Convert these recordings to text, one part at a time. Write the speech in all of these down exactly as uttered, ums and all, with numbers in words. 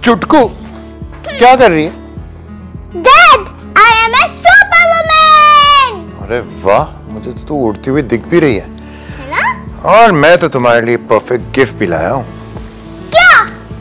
चुटकू क्या कर रही है? Dad, I am a superwoman. अरे वाह, मुझे तो तू उड़ती हुई दिख भी रही है। है ना? और मैं तो तुम्हारे लिए परफेक्ट गिफ्ट भी लाया हूँ। क्या?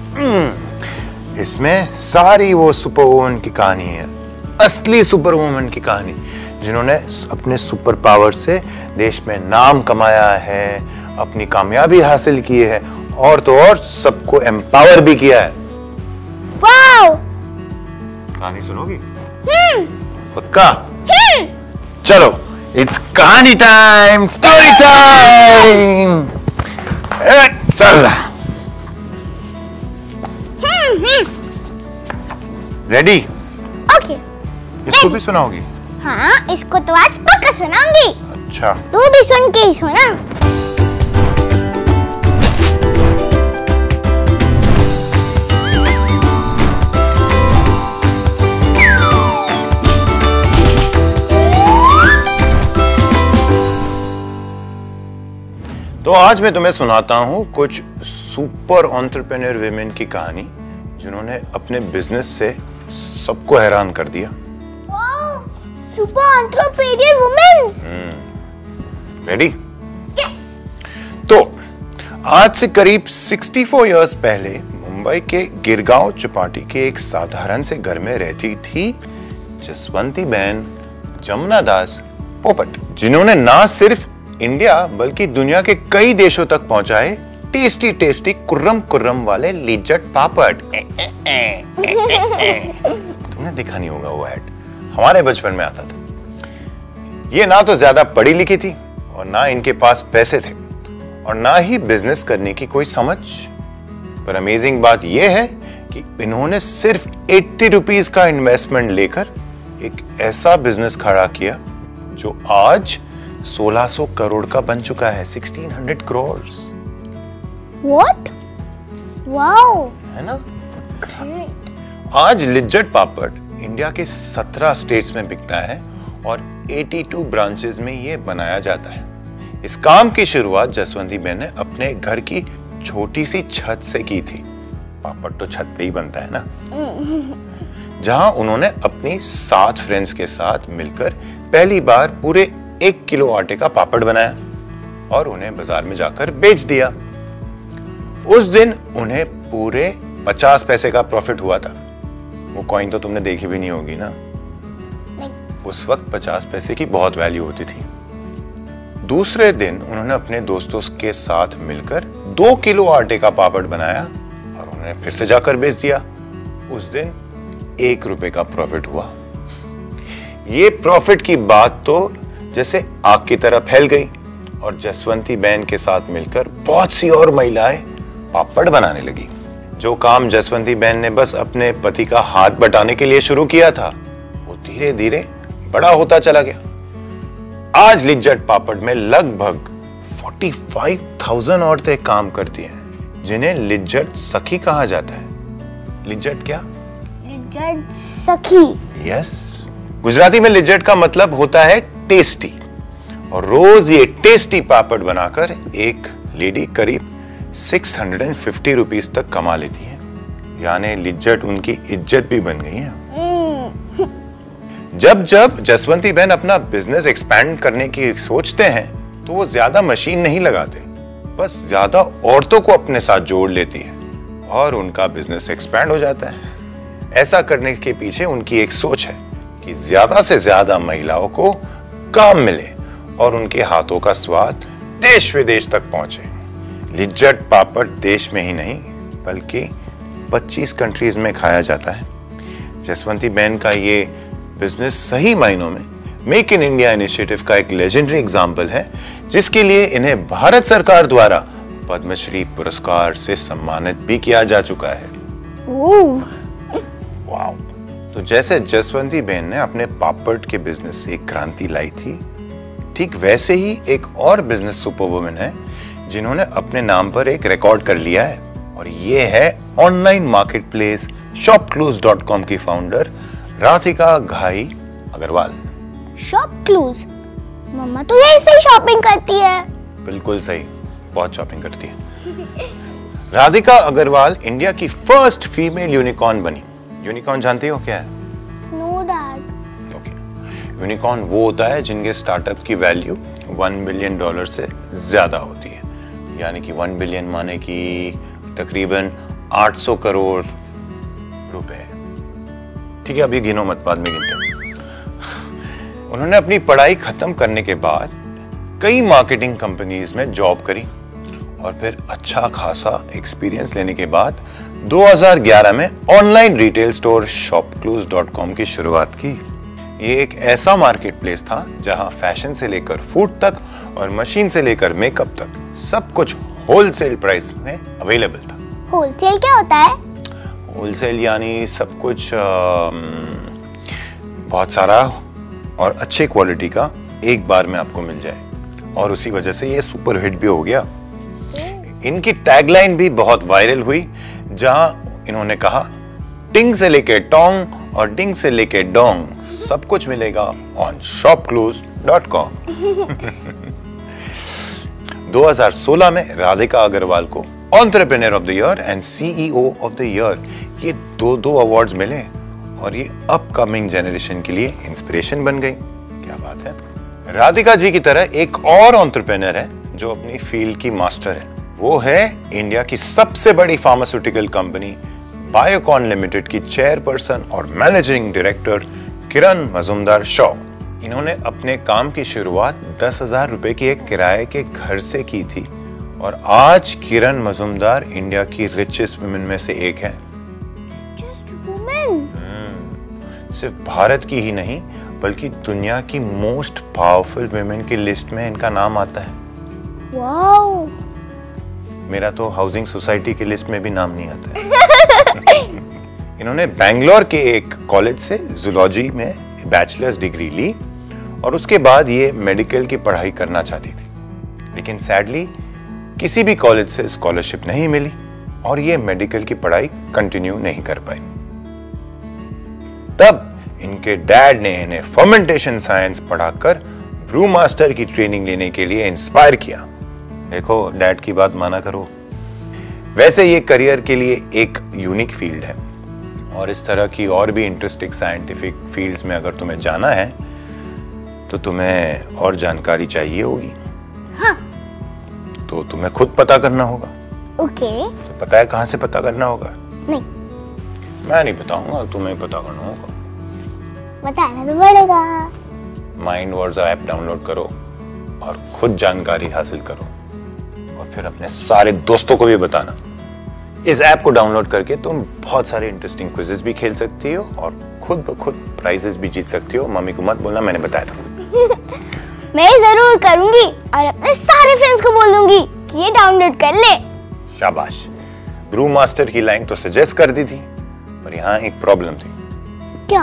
इसमें सारी वो सुपरवुमन की कहानी है, असली सुपरवुमन की कहानी, जिन्होंने अपने सुपर पावर से देश में नाम कमाया है, अपनी कामयाबी हासिल की है और तो और सबको एम्पावर भी किया है। वाओ! कहानी सुनोगी? हम्म। पक्का? हम्म। चलो, इट्स कहानी टाइम, स्टोरी टाइम। चल रहा। रेडी? ओके। इसको भी सुनाओगी? हाँ, इसको तो आज पक्का सुनाऊंगी। अच्छा। तू भी सुन के ही सुना। तो आज मैं तुम्हें सुनाता हूँ कुछ सुपर एंटरप्रेन्योर विमेन की कहानी, जिन्होंने अपने बिजनेस से सबको हैरान कर दिया। Super entrepreneur women's. Ready? Yes. तो आज से करीब चौंसठ इयर्स पहले मुंबई के गिरगांव चौपाटी के एक साधारण से घर में रहती थी जसवंती बहन जमुना दास पोपट, जिन्होंने ना सिर्फ इंडिया बल्कि दुनिया के कई देशों तक पहुंचाए टेस्टी टेस्टी कुर्रम कुर्रम वाले लिज्जत पापड़। तुमने देखा नहीं होगा वो ऐड, हमारे बचपन में आता था। ये ना तो ज्यादा पढ़ी लिखी थी और ना इनके पास पैसे थे और ना ही बिजनेस करने की कोई समझ, पर अमेजिंग बात यह है कि इन्होंने सिर्फ अस्सी रुपीस का इन्वेस्टमेंट लेकर एक ऐसा बिजनेस खड़ा किया जो आज सोलह सौ करोड़ का बन चुका है। सोलह सौ करोड़। What? वाओ, है ना? आज लिज्जत पापड़ इंडिया के सत्रह स्टेट्स में बिकता है और बयासी ब्रांचेस में ये बनाया जाता है। इस काम की शुरुआत जसवंती बहन ने अपने घर की छोटी सी छत से की थी। पापड़ तो छत पे ही बनता है ना? जहां उन्होंने अपनी सात फ्रेंड्स के साथ मिलकर पहली बार पूरे एक किलो आटे का पापड़ बनाया और उन्हें बाजार में जाकर बेच दिया। उस दिन उन्हें पूरे पचास पैसे का प्रॉफिट हुआ था। वो कॉइन तो तुमने देखी भी नहीं होगी ना? नहीं। उस वक्त पचास पैसे की बहुत वैल्यू होती थी। दूसरे दिन उन्होंने अपने दोस्तों के साथ मिलकर दो किलो आटे का पापड़ बनाया और उन्हें फिर से जाकर बेच दिया। उस दिन एक रुपए का प्रॉफिट हुआ। ये प्रॉफिट की बात तो जैसे आग की तरह फैल गई और जसवंती बहन के साथ मिलकर बहुत सी और महिलाएं पापड़ बनाने लगी। जो काम जसवंती बहन ने बस अपने पति का हाथ बटाने के लिए शुरू किया था, वो धीरे धीरे बड़ा होता चला गया। आज लिज्जत पापड़ में लगभग पैंतालीस हज़ार औरतें काम करती हैं, जिन्हें लिज्जत सखी कहा जाता है। लिज्जत क्या? लिज्जत सखी। यस। गुजराती में लिज्जत का मतलब होता है टेस्टी, और रोज ये टेस्टी पापड़ बनाकर एक लेडी करीब छह सौ पचास रुपीस तक कमा लेती है। यानी लिज्जत उनकी इज्जत भी बन गई है। जब जब जसवंती बहन अपना बिजनेस एक्सपैंड करने की सोचते हैं तो वो ज्यादा मशीन नहीं लगाते, बस ज्यादा औरतों को अपने साथ जोड़ लेती है और उनका बिजनेस एक्सपैंड हो जाता है। ऐसा करने के पीछे उनकी एक सोच है कि ज्यादा से ज्यादा महिलाओं को काम मिले और उनके हाथों का स्वाद देश विदेश तक पहुंचे। लिज्जत पापड़ देश में ही नहीं बल्कि पच्चीस कंट्रीज में खाया जाता है। जसवंती बहन का ये बिजनेस सही मायनों में मेक इन इंडिया इनिशिएटिव का एक लेजेंडरी एग्जाम्पल है, जिसके लिए इन्हें भारत सरकार द्वारा पद्मश्री पुरस्कार से सम्मानित भी किया जा चुका है। वाव। तो जैसे जसवंती बहन ने अपने पापड़ के बिजनेस से एक क्रांति लाई थी, ठीक वैसे ही एक और बिजनेस सुपरवुमन है जिन्होंने अपने नाम पर एक रिकॉर्ड कर लिया है, और ये है online marketplace ShopClues dot com की फाउंडर राधिका घाई अग्रवाल। शॉपक्लूज? मम्मा तो यही से शॉपिंग करती है। बिल्कुल सही, बहुत शॉपिंग करती है। राधिका अग्रवाल इंडिया की फर्स्ट फीमेल यूनिकॉर्न बनी। यूनिकॉर्न जानती हो क्या है? No dad. ओके, यूनिकॉर्न वो होता है जिनके स्टार्टअप की वैल्यू वन बिलियन डॉलर से ज्यादा होती है, यानी कि वन बिलियन माने कि तकरीबन आठ सौ करोड़ रुपए। ठीक है, अभी गिनो मत, बाद में गिनते हैं। उन्होंने अपनी पढ़ाई खत्म करने के बाद कई मार्केटिंग कंपनीज में जॉब करी और फिर अच्छा खासा एक्सपीरियंस लेने के बाद दो हज़ार ग्यारह में online retail store ShopClues dot com की शुरुआत की। ये एक ऐसा मार्केट प्लेस था जहां फैशन से लेकर फूड तक और मशीन से लेकर मेकअप तक सब कुछ होलसेल प्राइस में अवेलेबल था। होलसेल क्या होता है? होलसेल यानी सब कुछ आ, बहुत सारा और अच्छे क्वालिटी का एक बार में आपको मिल जाए, और उसी वजह से ये सुपर हिट भी हो गया। इनकी टैगलाइन भी बहुत वायरल हुई, जहां इन्होंने कहा टिंग से लेके टोंग और डिंग से लेके डोंग सब कुछ मिलेगा ऑन शॉपक्लूज डॉट कॉम। दो हज़ार सोलह में राधिका अग्रवाल को entrepreneur of the year and CEO of the year ये दो दो अवार्ड्स मिले, और ये अपकमिंग जनरेशन के लिए इंस्पिरेशन बन गई। क्या बात है। राधिका जी की तरह एक और एंटरप्रेन्योर है जो अपनी फील्ड की मास्टर है। वो है इंडिया की सबसे बड़ी फार्मास्यूटिकल कंपनी बायोकॉन लिमिटेड की चेयरपर्सन और मैनेजिंग डायरेक्टर किरण मजूमदार शॉ। इन्होंने अपने काम की शुरुआत दस हजार रुपए की एक किराए के घर से की थी, और आज किरण मजूमदार इंडिया की रिचेस्ट वुमेन में से एक है। Just women? सिर्फ भारत की ही नहीं बल्कि दुनिया की मोस्ट पावरफुल वुमेन की लिस्ट में इनका नाम आता है। वाओ। मेरा तो हाउसिंग सोसाइटी की लिस्ट में भी नाम नहीं आता है। इन्होंने बैंगलोर के एक कॉलेज से जूलॉजी में बैचलर्स डिग्री ली, और उसके बाद ये मेडिकल की पढ़ाई करना चाहती थी, लेकिन सैडली किसी भी कॉलेज से स्कॉलरशिप नहीं मिली और ये मेडिकल की पढ़ाई कंटिन्यू नहीं कर पाई। तब इनके डैड ने इन्हें फर्मेंटेशन साइंस पढ़ाकर ब्रू मास्टर की ट्रेनिंग लेने के लिए इंस्पायर किया। देखो, डैड की बात माना करो। वैसे ये करियर के लिए एक यूनिक फील्ड है, और इस तरह की और भी इंटरेस्टिंग साइंटिफिक फील्ड्स में अगर तुम्हें जाना है तो तुम्हें और जानकारी चाहिए होगी। हाँ। तो तुम्हें खुद पता करना होगा। ओके। तो पता है कहां से पता करना होगा? नहीं। मैं नहीं बताऊंगा, तुम्हें पता करना होगा। बताना तो पड़ेगा। माइंड वर्ड्स ऐप डाउनलोड करो और खुद जानकारी हासिल करो, और फिर अपने सारे दोस्तों को भी बताना। इस ऐप को डाउनलोड करके तुम बहुत सारे इंटरेस्टिंग क्विज़ेस भी खेल सकती हो और खुद ब खुद प्राइजेस भी जीत सकती हो। मम्मी को मत बोलना, मैंने बताया था। मैं जरूर करूंगी और अपने सारे फ्रेंड्स को बोल दूंगी कि ये डाउनलोड कर ले। शाबाश। ब्रू मास्टर की लाइन तो सजेस्ट कर दी थी, पर यहाँ एक प्रॉब्लम थी। क्या?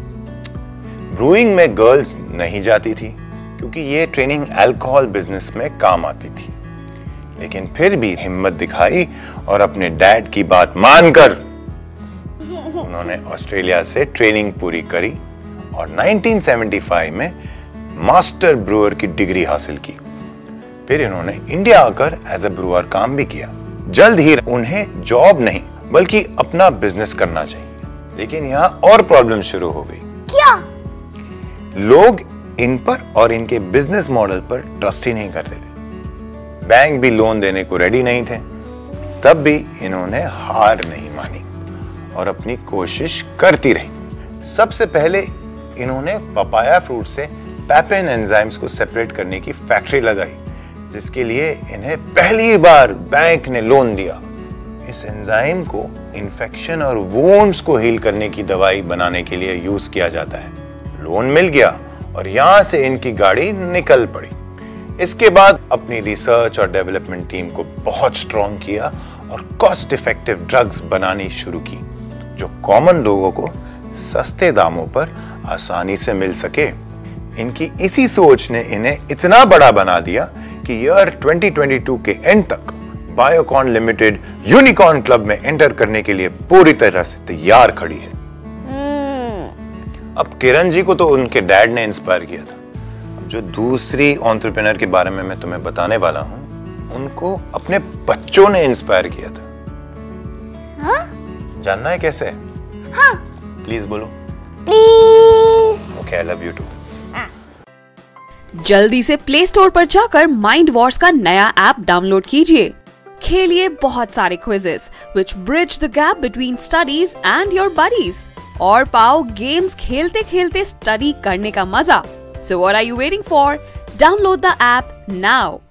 ब्रूइंग में गर्ल्स नहीं जाती थी क्योंकि ये ट्रेनिंग अल्कोहल बिजनेस में काम आती थी, लेकिन फिर भी हिम्मत दिखाई और अपने डैड की बात मानकर उन्होंने ऑस्ट्रेलिया से ट्रेनिंग पूरी करी और उन्नीस सौ पचहत्तर में मास्टर ब्रूअर की डिग्री हासिल की। फिर इन्होंने इंडिया आकर एज अ ब्रूअर काम भी किया। जल्द ही उन्हें जॉब नहीं बल्कि अपना बिजनेस करना चाहिए, लेकिन यहाँ और प्रॉब्लम शुरू हो गई। क्या? लोग इन पर और इनके बिजनेस मॉडल पर ट्रस्ट ही नहीं करते थे। बैंक भी लोन देने को रेडी नहीं थे। तब भी इन्होंने हार नहीं मानी और अपनी कोशिश करती रही। सबसे पहले इन्होंने पपाया फ्रूट से पैपेन एंजाइम्स को सेपरेट करने की फैक्ट्री लगाई, जिसके लिए इन्हें पहली बार बैंक ने लोन दिया। इस एंजाइम को इन्फेक्शन और वुंड्स को हील करने की दवाई बनाने के लिए यूज किया जाता है। लोन मिल गया और यहां से इनकी गाड़ी निकल पड़ी। इसके बाद अपनी रिसर्च और डेवलपमेंट टीम को बहुत स्ट्रॉन्ग किया और कॉस्ट इफेक्टिव ड्रग्स बनानी शुरू की, जो कॉमन लोगों को सस्ते दामों पर आसानी से मिल सके। इनकी इसी सोच ने इन्हें इतना बड़ा बना दिया कि ईयर दो हज़ार बाईस के एंड तक बायोकॉन लिमिटेड यूनिकॉर्न क्लब में एंटर करने के लिए पूरी तरह से तैयार खड़ी है। अब किरण जी को तो उनके डैड ने इंस्पायर किया था। जो दूसरी एंटरप्रेन्योर के बारे में मैं तुम्हें बताने वाला हूं, उनको अपने बच्चों ने इंस्पायर किया था। हाँ? जानना है कैसे? हाँ। प्लीज बोलो। Please. Okay, I love you too. जल्दी से प्ले स्टोर पर जाकर माइंड वॉर्स का नया ऐप डाउनलोड कीजिए। खेलिए बहुत सारे quizzes which bridge the gap between studies and your buddies और पाओ गेम्स खेलते खेलते स्टडी करने का मजा। So what are you waiting for? Download the app now.